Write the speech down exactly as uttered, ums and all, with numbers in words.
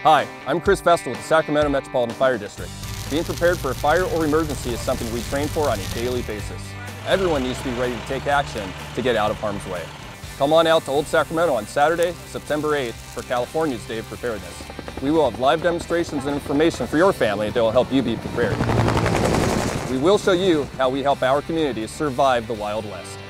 Hi, I'm Chris Vestal with the Sacramento Metropolitan Fire District. Being prepared for a fire or emergency is something we train for on a daily basis. Everyone needs to be ready to take action to get out of harm's way. Come on out to Old Sacramento on Saturday, September eighth for California's Day of Preparedness. We will have live demonstrations and information for your family that will help you be prepared. We will show you how we help our communities survive the Wild West.